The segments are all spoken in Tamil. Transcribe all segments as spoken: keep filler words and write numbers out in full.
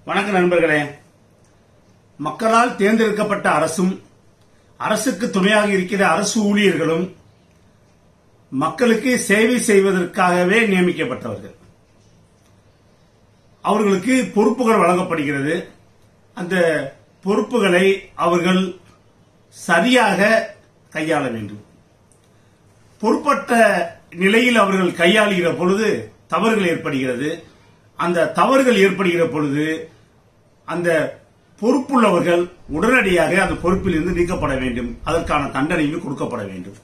வணக்கம் நண்பர்களே. மக்களால் தேர்ந்தெடுக்கப்பட்ட அரசும் அரசுக்கு துணையாக இருக்கிற அரசு ஊழியர்களும் மக்களுக்கு சேவை செய்வதற்காகவே நியமிக்கப்பட்டவர்கள். அவர்களுக்கு பொறுப்புகள் வழங்கப்படுகிறது. அந்த பொறுப்புகளை அவர்கள் சரியாக கையாள வேண்டும். பொறுப்பற்ற நிலையில் அவர்கள் கையாளுகிற பொழுது தவறுகள் ஏற்படுகிறது. அந்த தவறுகள் ஏற்படுகிற பொழுது அந்த பொறுப்புள்ளவர்கள் உடனடியாக அந்த பொறுப்பில் இருந்து நீக்கப்பட வேண்டும். அதற்கான தண்டனையும் கொடுக்கப்பட வேண்டும்.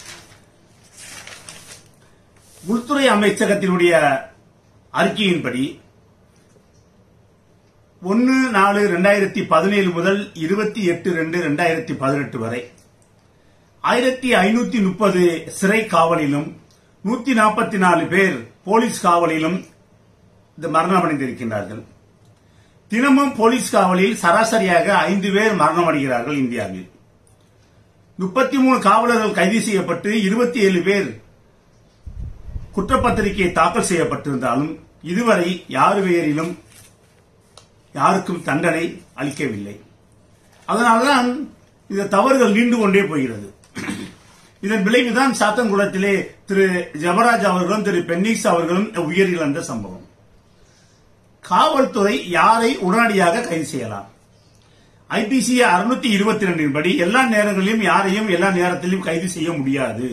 உள்துறை அமைச்சகத்தினுடைய அறிக்கையின்படி ஒன்னு நாலு இரண்டாயிரத்தி பதினேழு முதல் இருபத்தி எட்டு ரெண்டு இரண்டாயிரத்தி பதினெட்டு வரை ஆயிரத்தி ஐநூத்தி முப்பது சிறை காவலிலும் நூத்தி நாற்பத்தி நாலு பேர் போலீஸ் காவலிலும் மரணமடைந்திருக்கின்றார்கள். தினமும் போலீஸ் காவலில் சராசரியாக ஐந்து பேர் மரணமடைகிறார்கள். இந்தியாவில் முப்பத்தி மூணு காவலர்கள் கைது செய்யப்பட்டு இருபத்தி ஏழு பேர் குற்றப்பத்திரிகை தாக்கல் செய்யப்பட்டிருந்தாலும் இதுவரை யாரு பெயரிலும் யாருக்கும் தண்டனை அளிக்கவில்லை. அதனால்தான் இந்த தவறுகள் நீண்டு கொண்டே போகிறது. இதன் விளைவுதான் சாத்தன்குளத்திலே திரு ஜபராஜ் அவர்களும் திரு பென்னிக்ஸ் அவர்களும் உயிரிழந்த சம்பவம். காவல்துறை யாரை உடனடியாக கைது செய்யலாம்? ஐபிசி அறுநூத்தி இருபத்தி ரெண்டின் படி எல்லா நேரங்களிலும் யாரையும் எல்லா நேரத்திலும் கைது செய்ய முடியாது.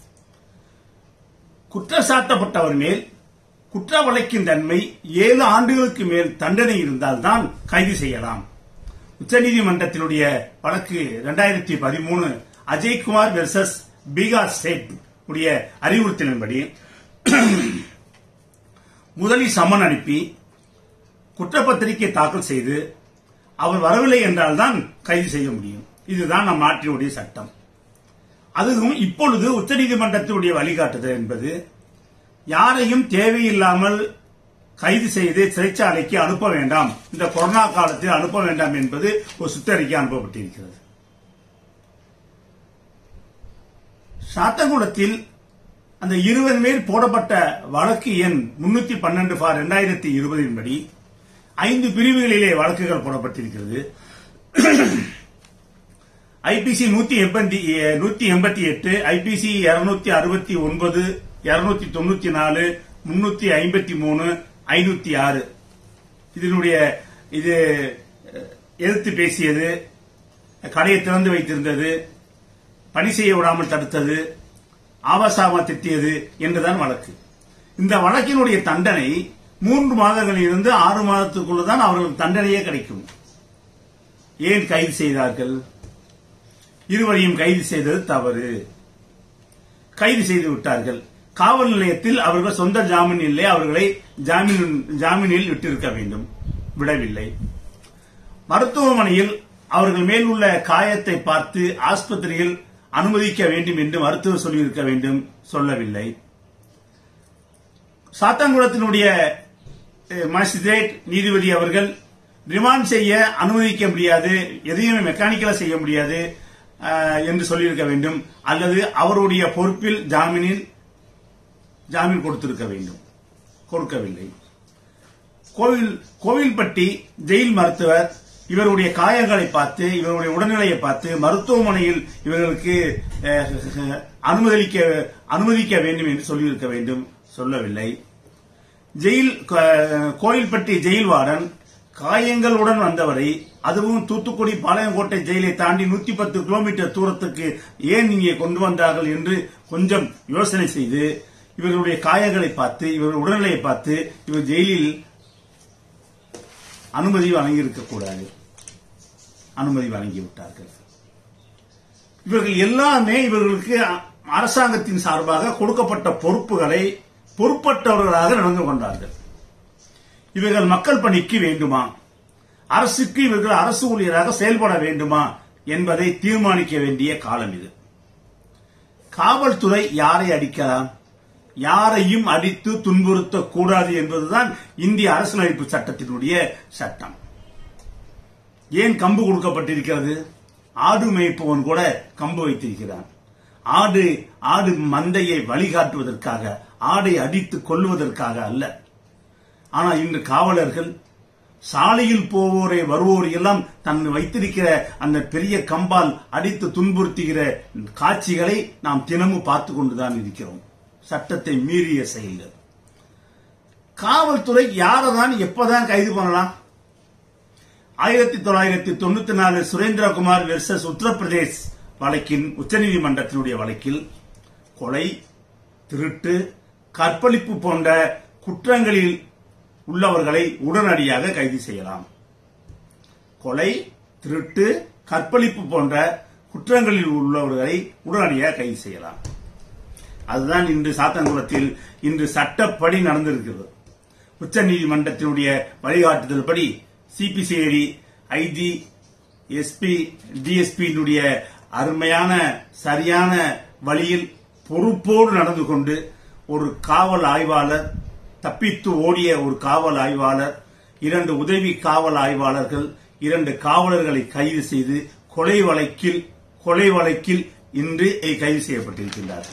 குற்றம் சாட்டப்பட்டவர் மேல் குற்ற வழக்கின் தன்மை ஏழு ஆண்டுகளுக்கு மேல் தண்டனை இருந்தால்தான் கைது செய்யலாம். உச்சநீதிமன்றத்தினுடைய வழக்கு இரண்டாயிரத்தி பதிமூணு அஜய்குமார் வெர்சஸ் பீகார் ஸ்டேட் உடைய அறிவுறுத்தலின்படி முதலில் சம்மன் அனுப்பி குற்றப்பத்திரிகை தாக்கல் செய்து அவர் வரவில்லை என்றால் தான் கைது செய்ய முடியும். இதுதான் நம் நாட்டினுடைய சட்டம். அதுவும் இப்பொழுது உச்சநீதிமன்றத்தினுடைய வழிகாட்டுதல் என்பது யாரையும் தேவையில்லாமல் கைது செய்து சிறைச்சாலைக்கு அனுப்ப வேண்டாம், இந்த கொரோனா காலத்தில் அனுப்ப வேண்டாம் என்பது ஒரு சுற்றறிக்கை அனுப்பப்பட்டிருக்கிறது. சாத்தன்குளத்தில் அந்த இருபது பேர் போடப்பட்ட வழக்கு எண் முன்னூத்தி பன்னெண்டு பார் இரண்டாயிரத்தி இருபதின் படி ஐந்து பிரிவுகளிலே வழக்குகள் போடப்பட்டிருக்கிறது. ஐபிசி நூத்தி எண்பத்தி நூத்தி எண்பத்தி எட்டு, ஐபிசி இருநூத்தி அறுபத்தி ஒன்பது, இருநூத்தி தொண்ணூத்தி நாலு, முன்னூத்தி ஐம்பத்தி மூணு, ஐநூத்தி ஆறு இதனுடைய இது எதிர்த்து பேசியது, கடையை திறந்து வைத்திருந்தது, பணி செய்ய விடாமல் தடுத்தது, ஆபாசாமா திட்டியது என்றுதான் வழக்கு. இந்த வழக்கினுடைய தண்டனை மூன்று மாதங்களில் இருந்து ஆறு மாதத்துக்குள்ளதான் அவர்களுக்கு தண்டனையே கிடைக்கும். ஏன் கைது செய்தார்கள்? இருவரையும் கைது செய்தது தவறு. கைது செய்து விட்டார்கள். காவல் நிலையத்தில் அவர்கள் சொந்த ஜாமீன் இல்லை, அவர்களை ஜாமீனில் விட்டிருக்க வேண்டும், விடவில்லை. மருத்துவமனையில் அவர்கள் மேல் உள்ள காயத்தை பார்த்து ஆஸ்பத்திரியில் அனுமதிக்க வேண்டும் என்று மருத்துவர் சொல்லியிருக்க வேண்டும், சொல்லவில்லை. சாத்தான்குளத்தினுடைய மாஜிஸ்ட்ரேட் நீதிபதி அவர்கள் ரிமாண்ட் செய்ய அனுமதிக்க முடியாது, எதையுமே மெக்கானிக்கலா செய்ய முடியாது என்று சொல்லியிருக்க வேண்டும், அல்லது அவருடைய பொறுப்பில் ஜாமீனில் ஜாமீன் கொடுத்திருக்க வேண்டும், கொடுக்கவில்லை. கோவில் கோவில்பட்டி ஜெயில் மருத்துவர் இவருடைய காயங்களை பார்த்து, இவருடைய உடல்நிலையை பார்த்து மருத்துவமனையில் இவர்களுக்கு அனுமதிக்க அனுமதிக்க வேண்டும் என்று சொல்லியிருக்க வேண்டும், சொல்லவில்லை. ஜெயில் கோவில்பட்டி ஜெயில் வார்டன் காயங்களுடன் வந்தவரை, அதுவும் தூத்துக்குடி பாளையங்கோட்டை ஜெயிலை தாண்டி நூத்தி பத்து கிலோமீட்டர் தூரத்துக்கு ஏன் இங்கே கொண்டு வந்தார்கள் என்று கொஞ்சம் யோசனை செய்து இவர்களுடைய காயங்களை பார்த்து, இவருடைய உடல்நிலையை பார்த்து இவர் ஜெயிலில் அனுமதி வழங்கியிருக்கக்கூடாது, அனுமதி வழங்கிவிட்டார்கள். இவர்கள் எல்லாமே இவர்களுக்கு அரசாங்கத்தின் சார்பாக கொடுக்கப்பட்ட பொறுப்புகளை பொறுப்பற்றவர்களாக நடந்து கொண்டார்கள். இவர்கள் மக்கள் பணிக்கு வேண்டுமா, அரசுக்கு இவர்கள் அரசு ஊழியராக செயல்பட வேண்டுமா என்பதை தீர்மானிக்க வேண்டிய காலம் இது. காவல்துறை யாரை அடிக்கலாம், யாரையும் அடித்து துன்புறுத்தக் கூடாது என்பதுதான் இந்திய அரசியலமைப்பு சட்டத்தினுடைய சட்டம். ஏன் கம்பு கொடுக்கப்பட்டிருக்கிறது? ஆடு மேய்ப்பவன் கூட கம்பு வைத்திருக்கிறான். ஆடு ஆடு மந்தையை வழிகாட்டுவதற்காக, ஆடை அடித்து கொள்வதற்காக அல்ல. ஆனால் இன்று காவலர்கள் சாலையில் போவோரை வருவோரை எல்லாம் தன் வைத்திருக்கிற அந்த பெரிய கம்பால் அடித்து துன்புறுத்துகிற காட்சிகளை நாம் தினமும் பார்த்து கொண்டுதான் இருக்கிறோம். சட்டத்தை மீறிய செயல்கள். காவல்துறை யாரதான் எப்பதான் கைது பண்ணலாம்? ஆயிரத்தி தொள்ளாயிரத்தி தொண்ணூத்தி நாலு சுரேந்திரகுமார் வெர்சஸ் உத்தரப்பிரதேஷ் வழக்கின் உச்சநீதிமன்றத்தினுடைய வழக்கில் கொலை, திருட்டு, கற்பழிப்பு போன்ற குற்றங்களில் உள்ளவர்களை உடனடியாக கைது செய்யலாம். கொலை, திருட்டு, கற்பழிப்பு போன்ற குற்றங்களில் உள்ளவர்களை உடனடியாக கைது செய்யலாம். அதுதான் இன்று சாத்தன்குளத்தில் இன்று சட்டப்படி நடந்திருக்கிறது. உச்சநீதிமன்றத்தினுடைய வழிகாட்டுதல்படி சிபிசிஐடி, ஐஜி, எஸ்பி, டிஎஸ்பியினுடைய அருமையான சரியான வழியில் பொறுப்போடு நடந்து கொண்டு ஒரு காவல் ஆய்வாளர், தப்பித்து ஓடிய ஒரு காவல் ஆய்வாளர், இரண்டு உதவி காவல் ஆய்வாளர்கள், இரண்டு காவலர்களை கைது செய்து கொலை வழக்கில் கொலை வழக்கில் இன்று கைது செய்யப்பட்டிருக்கின்றார்கள்.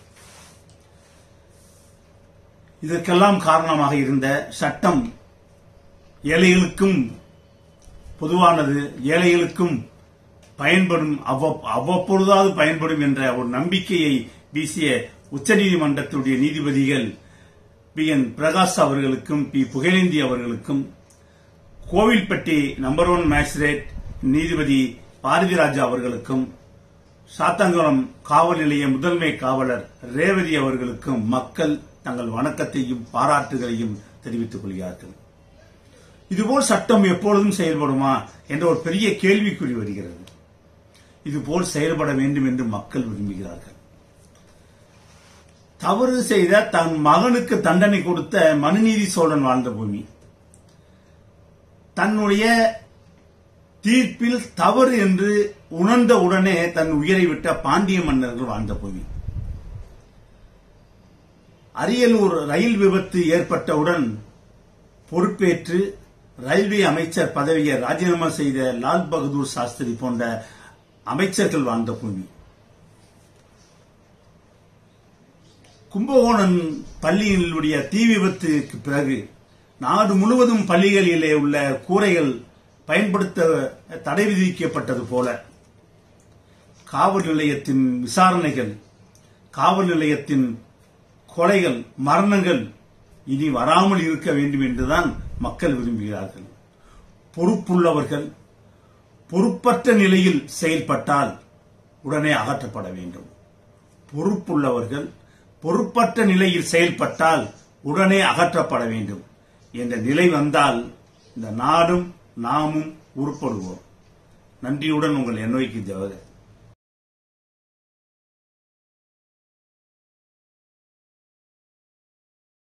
இதற்கெல்லாம் காரணமாக இருந்த சட்டம் ஏழைகளுக்கும் பொதுவானது, ஏழைகளுக்கும் பயன்படும், அவ்வப்பொழுதாவது பயன்படும் என்ற ஒரு நம்பிக்கையை வீசிய உச்சநீதிமன்றத்துடைய நீதிபதிகள் பி என் பிரகாஷ் அவர்களுக்கும் பி புகழேந்தி அவர்களுக்கும், கோவில்பட்டி நம்பர் ஒன் மேஜிஸ்ட்ரேட் நீதிபதி பாரதிராஜா அவர்களுக்கும், சாத்தன்குளம் காவல் நிலைய முதன்மை காவலர் ரேவதி அவர்களுக்கும் மக்கள் தங்கள் வணக்கத்தையும் பாராட்டுகளையும் தெரிவித்துக் கொள்கிறார்கள். இதுபோல் சட்டம் எப்பொழுதும் செயல்படுமா என்ற ஒரு பெரிய கேள்விக்குறி வருகிறது. இதுபோல் செயல்பட வேண்டும் என்று மக்கள் விரும்புகிறார்கள். தவறு செய்த தன் மகனுக்கு தண்டனை கொடுத்த மனுநீதி சோழன் வாழ்ந்த பூமி. தன்னுடைய தீர்ப்பில் தவறு என்று உணர்ந்த உடனே தன் உயிரை விட்ட பாண்டிய மன்னர்கள் வாழ்ந்த பூமி. அரியலூர் ரயில் விபத்து ஏற்பட்டவுடன் பொறுப்பேற்று ரயில்வே அமைச்சர் பதவியை ராஜினாமா செய்த லால் பகதூர் சாஸ்திரி போன்ற அமைச்சர்கள் வாழ்ந்த பூமி. கும்பகோணம் பள்ளியினுடைய தீ விபத்துக்கு பிறகு நாடு முழுவதும் பள்ளிகளிலே உள்ள கூரைகள் பயன்படுத்த தடை விதிக்கப்பட்டது போல காவல் நிலையத்தின் விசாரணைகள், காவல் நிலையத்தின் கொலைகள், மரணங்கள் இனி வராமல் இருக்க வேண்டும் என்றுதான் மக்கள் விரும்புகிறார்கள். பொறுப்புள்ளவர்கள் பொறுப்பற்ற நிலையில் செயல்பட்டால் உடனே அகற்றப்பட வேண்டும். பொறுப்புள்ளவர்கள் பொறுப்பற்ற நிலையில் செயல்பட்டால் உடனே அகற்றப்பட வேண்டும் என்ற நிலை வந்தால் இந்த நாடும் நாமும் உருப்படுவோம். நன்றியுடன் உங்கள் என்ஒய்க்கு ஜவஹர்.